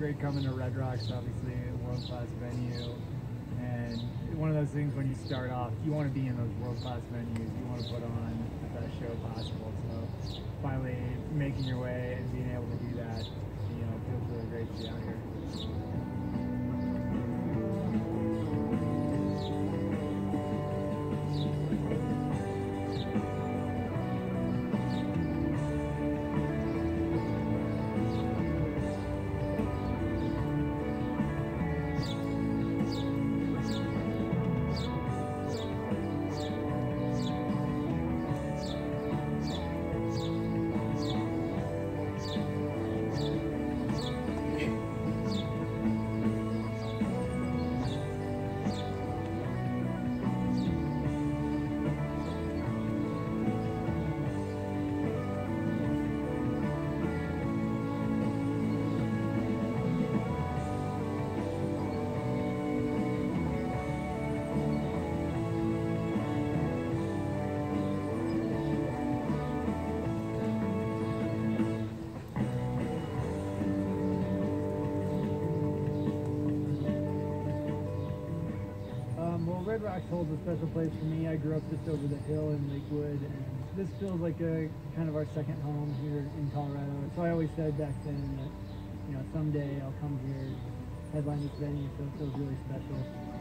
great coming to Red Rocks, obviously a world-class venue. And one of those things when you start off, you want to be in those world-class venues, you want to put on the best show possible. So finally making your way and being able to do that, you know, feels really great to be out here. Red Rocks holds a special place for me. I grew up just over the hill in Lakewood, and this feels like a kind of our second home here in Colorado. So I always said back then that, you know, someday I'll come here, headline this venue, so it feels really special.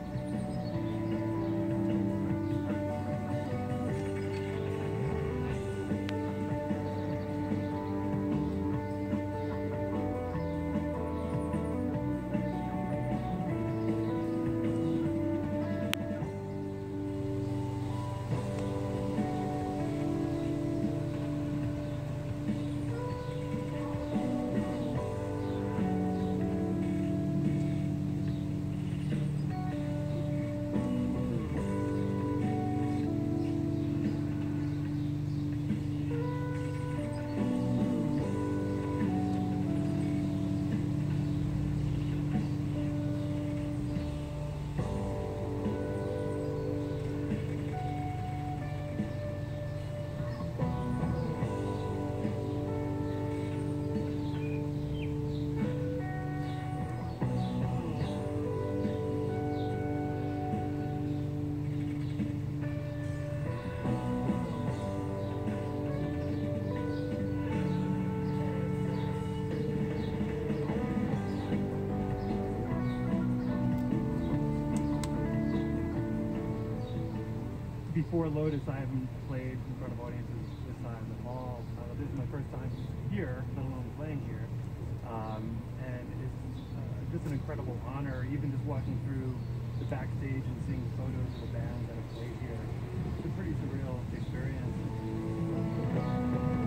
Before Lotus, I haven't played in front of audiences this size at all. This is my first time here, let alone playing here. And it's just an incredible honor, even just walking through the backstage and seeing photos of the bands that have played here. It's a pretty surreal experience.